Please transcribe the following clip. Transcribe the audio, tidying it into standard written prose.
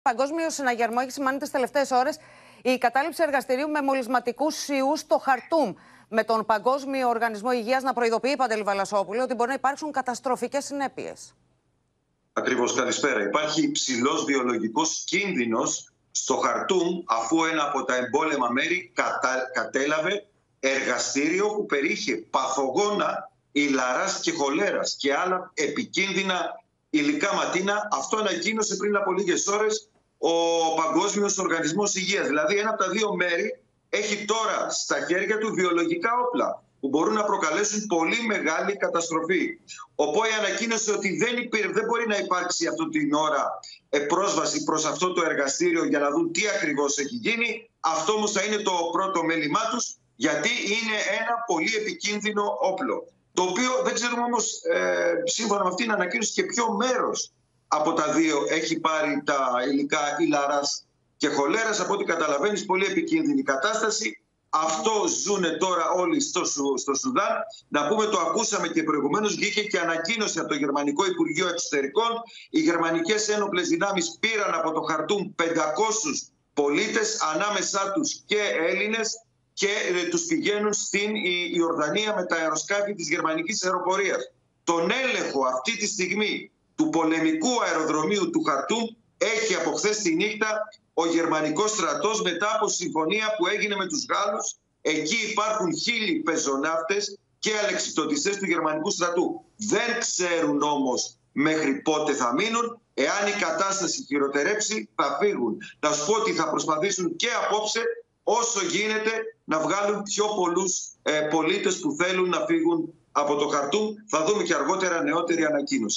Παγκόσμιο συναγερμό έχει σημάνει τις τελευταίες ώρες η κατάληψη εργαστηρίου με μολυσματικούς ιούς στο Χαρτούμ. Με τον Παγκόσμιο Οργανισμό Υγείας να προειδοποιεί, Παντελή Βαλασόπουλε, ότι μπορεί να υπάρξουν καταστροφικές συνέπειες. Ακριβώς, καλησπέρα. Υπάρχει υψηλός βιολογικός κίνδυνος στο Χαρτούμ, αφού ένα από τα εμπόλεμα μέρη κατέλαβε εργαστήριο που περιείχε παθογόνα ηλαράς και χολέρας και άλλα επικίνδυνα υλικά ματίνα. Αυτό ανακοίνωσε πριν από λίγες ώρες ο Παγκόσμιος Οργανισμός Υγείας. Δηλαδή, ένα από τα δύο μέρη έχει τώρα στα χέρια του βιολογικά όπλα που μπορούν να προκαλέσουν πολύ μεγάλη καταστροφή. Ο ΠΟΗ ανακοίνωσε ότι δεν μπορεί να υπάρξει αυτή την ώρα πρόσβαση προς αυτό το εργαστήριο για να δουν τι ακριβώς έχει γίνει. Αυτό όμως θα είναι το πρώτο μέλημά τους, γιατί είναι ένα πολύ επικίνδυνο όπλο. Το οποίο δεν ξέρουμε όμως, σύμφωνα με αυτήν την ανακοίνωση, και ποιο μέρος από τα δύο έχει πάρει τα υλικά ηλαράς και χολέρας. Από ό,τι καταλαβαίνεις, πολύ επικίνδυνη κατάσταση. Αυτό ζουνε τώρα όλοι στο Σουδάν. Να πούμε, το ακούσαμε και προηγουμένως, βγήκε και ανακοίνωση από το Γερμανικό Υπουργείο Εξωτερικών. Οι γερμανικές ένοπλες δυνάμεις πήραν από το Χαρτούμ 500 πολίτες, ανάμεσά τους και Έλληνες, και τους πηγαίνουν στην Ιορδανία με τα αεροσκάφη της γερμανικής αεροπορίας. Τον έλεγχο αυτή τη στιγμή του πολεμικού αεροδρομίου του Χαρτούμ έχει από χθες τη νύχτα ο γερμανικός στρατός, μετά από συμφωνία που έγινε με τους Γάλλους. Εκεί υπάρχουν 1.000 πεζοναύτες και αλεξιπτωτιστές του γερμανικού στρατού. Δεν ξέρουν όμως μέχρι πότε θα μείνουν. Εάν η κατάσταση χειροτερέψει, θα φύγουν. Να σου πω ότι θα προσπαθήσουν και απόψε όσο γίνεται να βγάλουν πιο πολλούς πολίτες που θέλουν να φύγουν από το Χαρτούμ. Θα δούμε και αργότερα νεότερη ανακοίνωση.